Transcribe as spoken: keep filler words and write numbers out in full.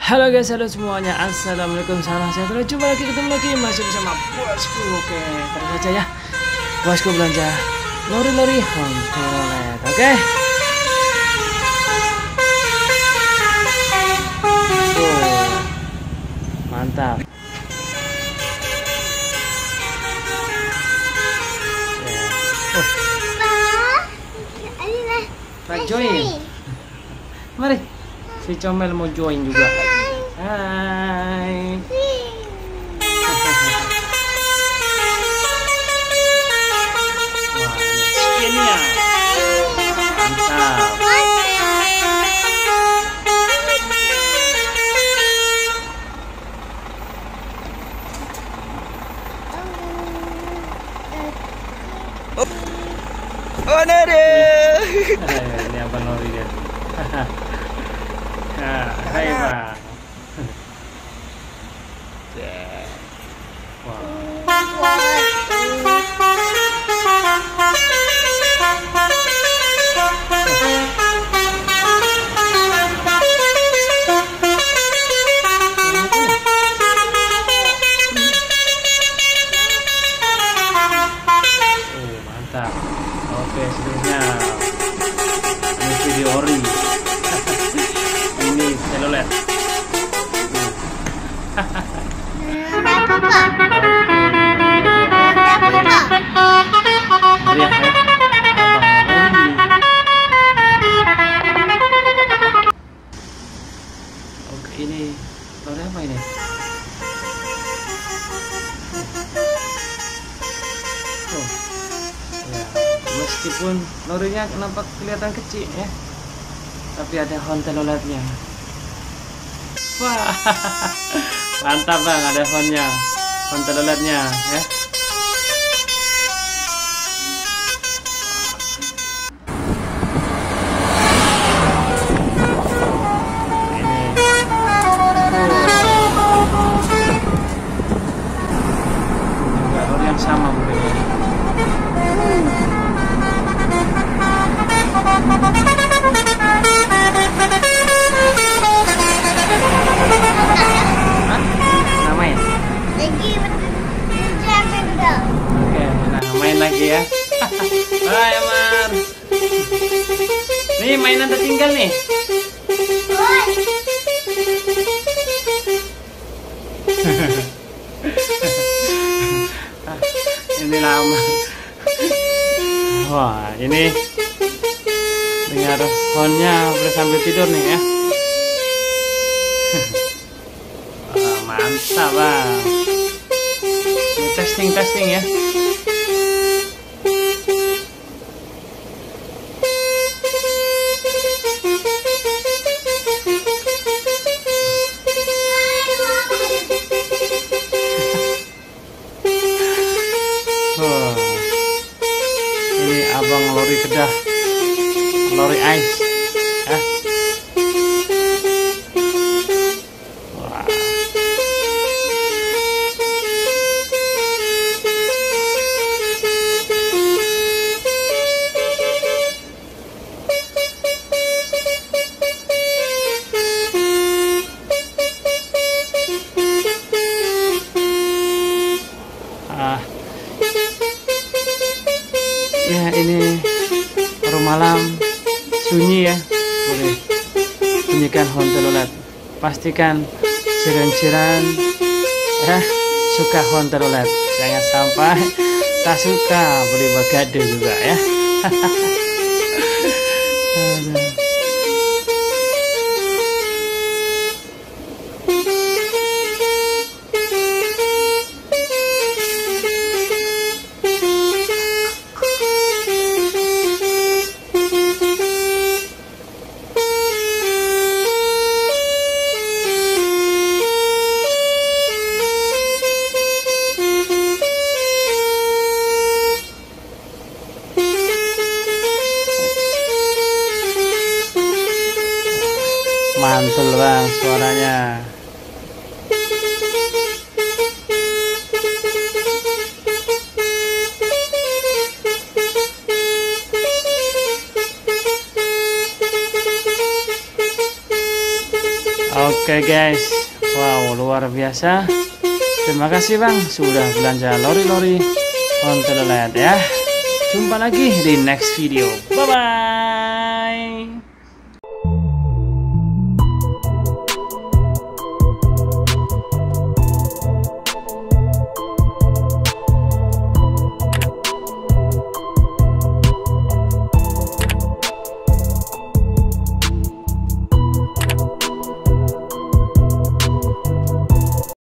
Halo guys, halo semuanya. Assalamualaikum, salam sejahtera. Jumpa lagi, ketemu lagi masih bersama bosku. Oke, terus saja ya. Bosku belanja lori-lori Honterolet. Oke. Oh, mantap. Oh. Pak join. Mari. Si Comel mau join juga. Hai. Wah, ini ya. Mantap. Oh, nade. Ini apa lori dia? Nah, hai Pak. Oh, mantap. Oke, seterusnya ini video ori. Ini telolet. Lihat ya, oke, ini lori apa ini? Oh, ya, meskipun lorinya nampak kelihatan kecil ya, tapi ada honteloletnya. Wah, mantap bang, ada honnya, honteloletnya ya. Sama mungkin. Hah? Namain? Lagi Oke, nah main lagi ya. Hai Amar. Nih mainan tertinggal nih. Ini lama. Wah, ini dengar honnya udah sambil tidur nih ya. Wah, mantap bang. Ini testing testing ya. Abang lori Kedah, lori ice ya. Wah. Ah. Ya, ini baru malam sunyi ya, boleh bunyikan hontelolet. Pastikan jiran-jiran ya suka hontelolet, jangan sampai tak suka, boleh bagado juga ya. Mantul bang suaranya. Oke. Oke guys, wow luar biasa. Terima kasih bang sudah belanja lori-lori on telolet ya. Jumpa lagi di next video. Bye bye.